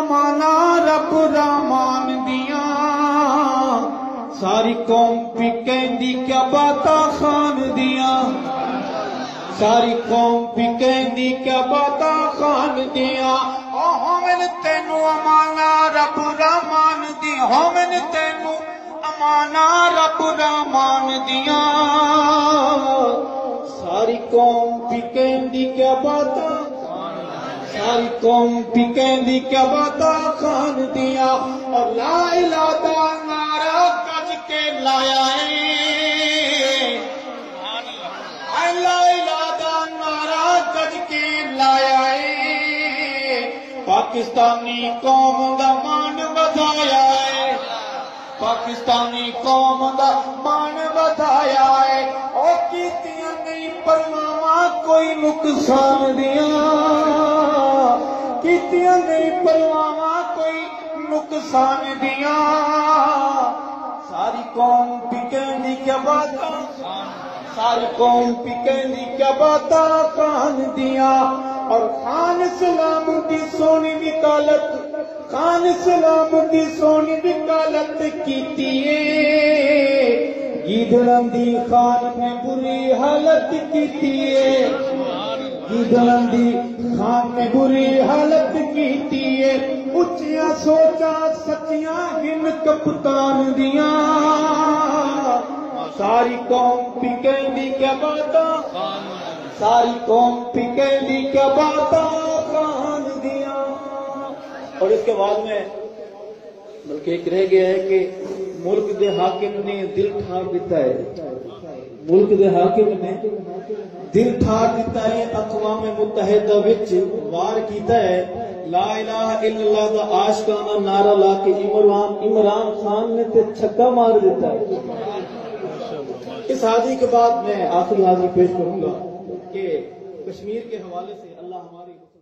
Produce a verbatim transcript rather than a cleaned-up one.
امانا رب رحمان دیاں ساری قوم پی کہندی کیا باتا خان دیاں ساری قوم پی کہندی کیا باتا خان دیاں او ہومن تینو امانا رب رحمان دی ہومن تینو امانا رب رحمان دیاں ساری قوم پی کہندی کیا باتا ساری قوم پی کہندی کیا باتا خان دیاں اور لا الہ دا نعرہ گج کے لایا ہے لا الہ دا نعرہ گج کے لایا ہے پاکستانی قوم دا مان بدھایا ہے پاکستانی قوم دا مان بدھایا ہے او کیتیاں نہیں پرواواں کوئی نقصان دیاں کیتیاں نہیں پرواواں کوئی نقصان دیاں ساری قوم پی کہندی کیا باتا ساری قوم پی کہندی کیا باتا خان دیاں اور خان اسلام دی سونی وکالت خان اسلام دی سونی وکالت کیتی ہے گیدڑاں دی خان میں بری حالت کیتی ہے گیدڑاں دی خان میں بری حالت کیتی ہے اچیاں سوچا سچیاں ہن کپتان دیاں ساری قوم پی کہندی کیا باتا ساری قوم پی کہندی کیا باتا خان دیاں اور اس کے بعد میں بلکہ ایک رہ گیا ہے کہ ملک دے حاکم نے دل ٹھار دیتا ہے ملک دے حاکم نے دل ٹھار دیتا ہے اقوام متحدہ وچ وار کیتا ہے لا الہ الا اللہ دا عاشقانہ نعرہ لا کے عمران عمران خان نے تے چھکا مار دیتا ہے اس حاضری کے بعد میں آخری حاضری پیش کروں گا کہ کشمیر کے حوالے سے اللہ ہماری